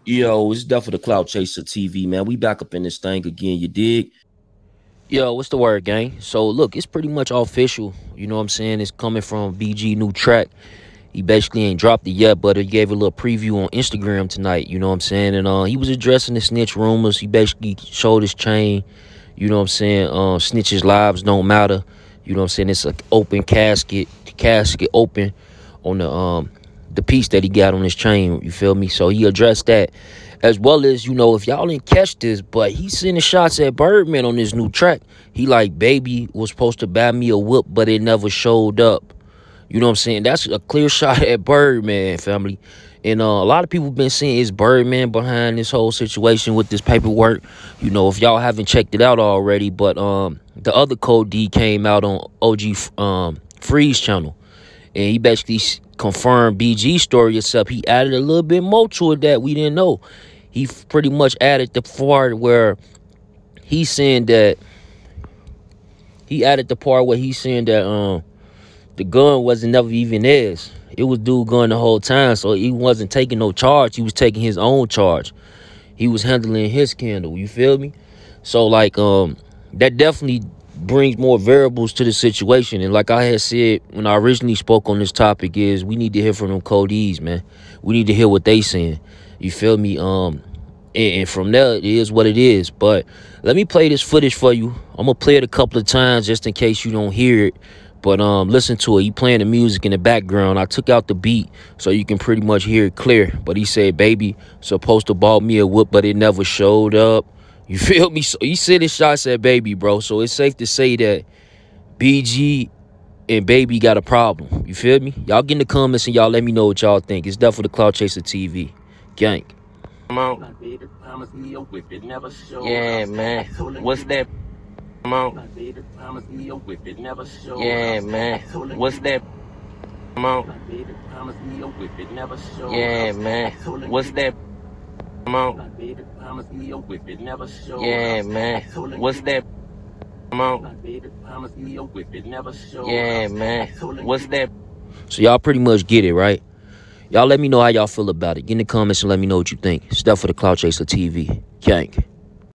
Yo, it's definitely the Clout Chaser TV, man. We back up in this thing again, you dig? Yo, what's the word, gang? So, look, it's pretty much official. You know what I'm saying? It's coming from BG new track. He basically ain't dropped it yet, but he gave a little preview on Instagram tonight. You know what I'm saying? And he was addressing the snitch rumors. He basically showed his chain. You know what I'm saying? Snitches' lives don't matter. You know what I'm saying? It's an open casket open on the piece that he got on his chain. You feel me? So he addressed that, as well as, you know, if y'all didn't catch this, but he's sending shots at Birdman on this new track. He like, baby was supposed to buy me a whip, but it never showed up. You know what I'm saying? That's a clear shot at Birdman, family. And a lot of people been saying it's Birdman behind this whole situation with this paperwork. You know, if y'all haven't checked it out already, but the other Code D came out on OG Freeze channel, and he basically confirmed BG's story itself. He added a little bit more to it that we didn't know. He pretty much added the part where he's saying that the gun wasn't never even his. It was dude gun the whole time, so he wasn't taking no charge. He was taking his own charge. He was handling his candle, you feel me? So, like, that definitely brings more variables to the situation. And like I had said when I originally spoke on this topic, is we need to hear from them Codees, man. We need to hear what they saying. You feel me? And from there, it is what it is. But let me play this footage for you. I'm going to play it a couple of times just in case you don't hear it. But listen to it. He playing the music in the background. I took out the beat so you can pretty much hear it clear. But he said, baby, supposed to bought me a whip, but it never showed up. You feel me? So he said his shots at baby, bro. So it's safe to say that BG and baby got a problem. You feel me? Y'all get in the comments and y'all let me know what y'all think. It's definitely the Clout Chaser TV. Gang. Yeah, man. What's that? Yeah, man. What's that? Yeah, man. What's that? Yeah, man. What's that? Yeah, man. What's that? So y'all pretty much get it, right? Y'all let me know how y'all feel about it. Get in the comments and let me know what you think. Stuff for the Clout Chaser TV. Gang.